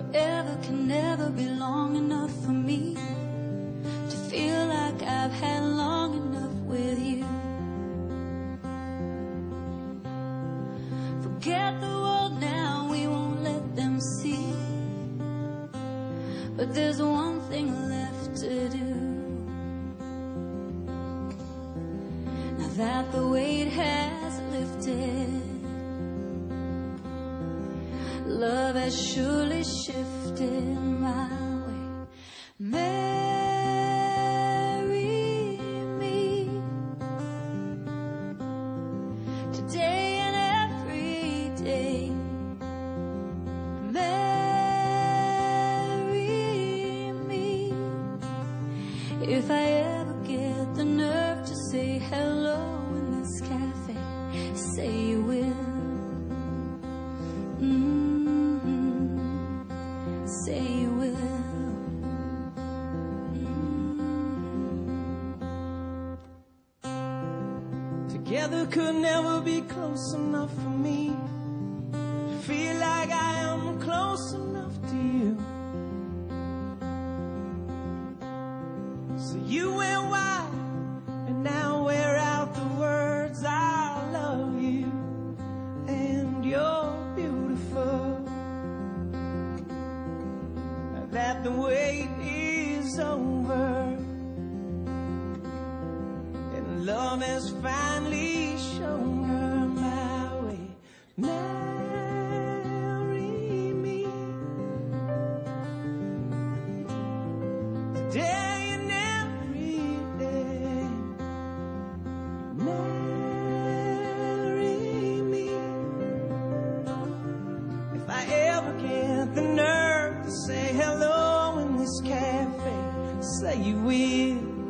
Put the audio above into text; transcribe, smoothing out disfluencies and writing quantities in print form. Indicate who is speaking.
Speaker 1: Forever can never be long enough for me to feel like I've had long enough with you. Forget the world now, we won't let them see. But there's one thing left to do. Now that the weight has lifted, love has surely shifted my way. Marry me today and every day. Marry me if I ever get the nerve to say hello in this cafe. Say you will. Say you will.
Speaker 2: Together could never be close enough for me to feel like I am close enough to you. So you went wide, and now wear out the words I love you, and you're beautiful. Now that the wait is over and love has finally shown her my way. Marry me today and every day. Marry me if I ever get the nerve to say hello in this cafe. Say you will.